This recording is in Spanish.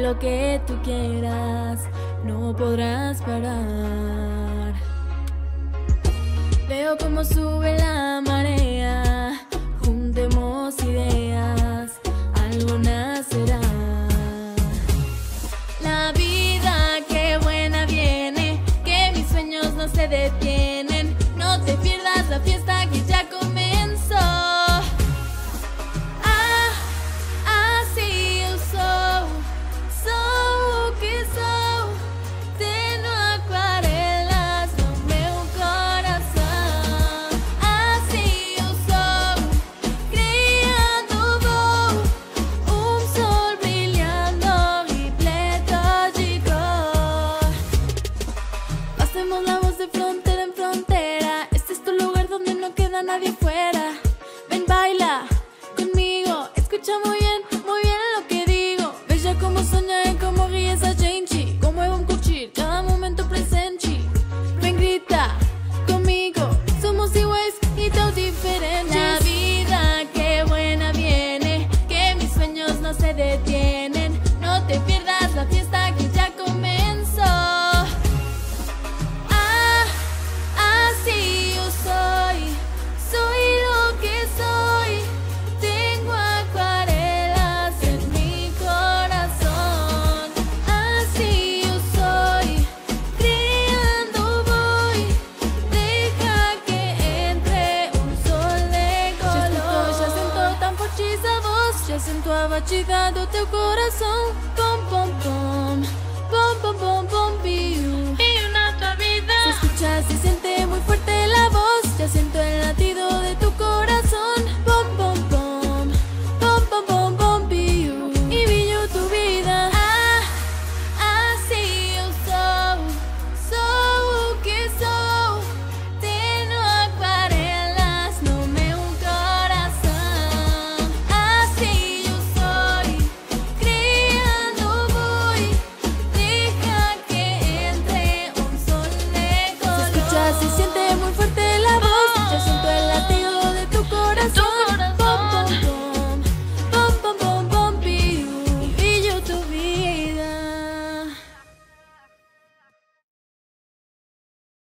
lo que tú quieras, no podrás parar. Veo cómo sube la marea, juntemos ideas, algo nacerá. La vida que buena viene, que mis sueños no se detienen. No te pierdas la fiesta que ya comenzó. Así eu sou o que sou. Tenho aquarelas no meu coração. Assim eu sou, criando voo, sol brilhando repleto de cor. Hacemos la voz de frontera en frontera. Este es tu lugar donde no queda nadie fuera. Ven, baila conmigo, escucha muy bien lo que digo. Veja como sonha e como ri essa gente, como é bom curtir cada momento presente. Ven, grita comigo, somos iguais e tão diferentes. La vida que buena viene, que mis sueños no se detienen. No te pierdas la fiesta que ya comenzó. Así yo soy lo que soy. Tengo acuarelas en mi corazón. Así yo soy, creando voy. Deja que entre un sol de color. Já sinto tão forte essa voz, já sinto a batida do teu coração.